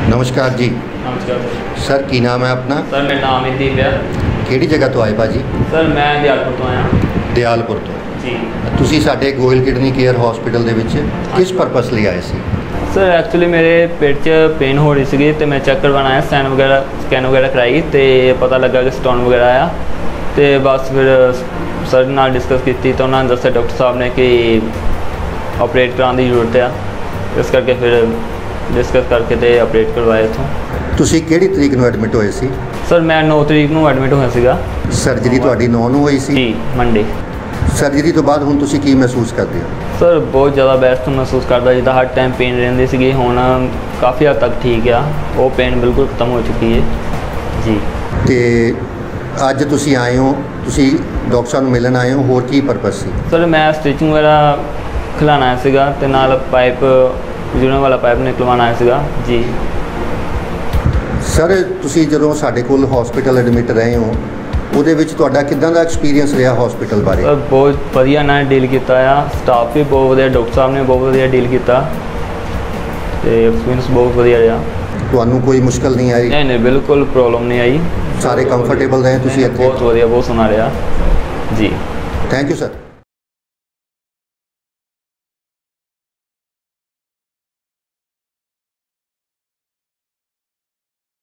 नमस्कार जी। नमस्कार सर की नाम है अपना? सर मेरा नाम अमितदीप है। ਕਿਹੜੀ ਜਗ੍ਹਾ ਤੋਂ ਆਏ ਭਾਜੀ? सर मैं ਦਿਆਲਪੁਰ ਤੋਂ ਆਇਆ ਦਿਆਲਪੁਰ ਤੋਂ। ਜੀ। ਤੁਸੀਂ ਸਾਡੇ ਗੋਇਲ ਕਿਡਨੀ ਕੇਅਰ ਹਸਪੀਟਲ ਦੇ ਵਿੱਚ ਕਿਸ ਪਰਪਸ ਲਈ ਆਏ ਸੀ? ਸਰ ਐਕਚੁਅਲੀ ਮੇਰੇ ਪੇਟ 'ਚ ਪੇਨ ਹੋ ਰਹੀ ਸੀਗੀ ਤੇ ਮੈਂ ਚੈੱਕ ਕਰਵਾਉਣ ਆਇਆ, ਸਕੈਨ ਵਗੈਰਾ ਕਰਾਈ ਤੇ ਪਤਾ ਲੱਗਾ ਕਿ ਸਟੋਨ ਵਗੈਰਾ ਆਇਆ ਤੇ ਬਸ ਫਿਰ ਸਰ ਨਾਲ ਡਿਸਕਸ ਕੀਤੀ ਤਾਂ ਉਹਨਾਂ ਨੇ ਦੱਸਿਆ ਡਾਕਟਰ ਸਾਹਿਬ ਨੇ ਕਿ ਆਪਰੇਟ ਕਰਾਉਣ ਦੀ ਜ਼ਰੂਰਤ ਆ, ਇਸ ਕਰਕੇ ਫਿਰ ਡਿਸਕਸ ਕਰਕੇ ਤੇ ਆਪਰੇਟ ਕਰਵਾਇਆ ਇੱਥੋਂ। ਤੁਸੀਂ ਕਿਹੜੀ ਤਰੀਕ ਨੂੰ ਐਡਮਿਟ ਹੋਏ ਸੀ? ਸਰ ਮੈਂ 9 ਤਰੀਕ ਨੂੰ ਐਡਮਿਟ ਹੋਇਆ ਸੀਗਾ। ਸਰਜਰੀ ਤੁਹਾਡੀ 9 ਨੂੰ ਹੋਈ ਸੀ? ਜੀ ਮੰਡੇ। ਸਰਜਰੀ ਤੋਂ ਬਾਅਦ ਹੁਣ ਤੁਸੀਂ ਕੀ ਮਹਿਸੂਸ ਕਰਦੇ ਹੋ? ਸਰ ਬਹੁਤ ਜ਼ਿਆਦਾ ਬੈਸਟ ਮਹਿਸੂਸ ਕਰਦਾ, ਜਿੱਦਾਂ ਹਰ ਟਾਈਮ ਪੇਨ ਰਹਿੰਦੀ ਸੀਗੀ, ਹੁਣ ਕਾਫੀ ਹੱਦ ਤੱਕ ਠੀਕ ਆ, ਉਹ ਪੇਨ ਬਿਲਕੁਲ ਖਤਮ ਹੋ ਚੁੱਕੀ ਹੈ ਜੀ। ਤੇ ਅੱਜ ਤੁਸੀਂ ਆਏ ਹੋ, ਤੁਸੀਂ ਡਾਕਟਰ ਸਾਹਿਬ ਨੂੰ ਮਿਲਣ ਆਏ ਹੋ, ਹੋਰ ਕੀ ਪਰਪਸ ਸੀ? ਸਰ ਮੈਂ ਸਟਿਚਿੰਗ ਵਗੈਰਾ ਖਿਲਾਉਣਾ ਆਇਆ ਸੀਗਾ ਤੇ ਨਾਲ ਪਾਈਪ ਜੁੜਨ ਵਾਲਾ ਪਾਈਪ ਨਿਕਲਵਾਉਣਾ ਆਇਆ ਸੀਗਾ ਜੀ। ਸਰ ਤੁਸੀਂ ਜਦੋਂ ਸਾਡੇ ਕੋਲ ਹਸਪੀਟਲ ਐਡਮਿਟ ਰਹੇ ਹੋ ਉਹਦੇ ਵਿੱਚ ਤੁਹਾਡਾ ਕਿੱਦਾਂ ਦਾ ਐਕਸਪੀਰੀਅੰਸ ਰਿਹਾ ਹਸਪੀਟਲ ਬਾਰੇ? ਸਰ ਬਹੁਤ ਵਧੀਆ ਨਾਲ ਡੀਲ ਕੀਤਾ ਆ, ਸਟਾਫ ਵੀ ਬਹੁਤ ਵਧੀਆ, ਡਾਕਟਰ ਸਾਹਿਬ ਨੇ ਬਹੁਤ ਵਧੀਆ ਡੀਲ ਕੀਤਾ ਤੇ ਐਕਸਪੀਰੀਅੰਸ ਬਹੁਤ ਵਧੀਆ ਰਿਹਾ। ਤੁਹਾਨੂੰ ਕੋਈ ਮੁਸ਼ਕਲ ਨਹੀਂ ਆਈ? ਨਹੀਂ ਬਿਲਕੁਲ ਪ੍ਰੋਬਲਮ ਨਹੀਂ ਆਈ। ਸਾਰੇ ਕੰਫਰਟੇਬਲ ਰਹੇ ਤੁਸੀਂ ਇੱਥੇ? ਬਹੁਤ ਵਧੀਆ, ਬਹੁਤ ਸੋਹਣਾ ਰਿਹਾ ਜੀ। Thank you sir.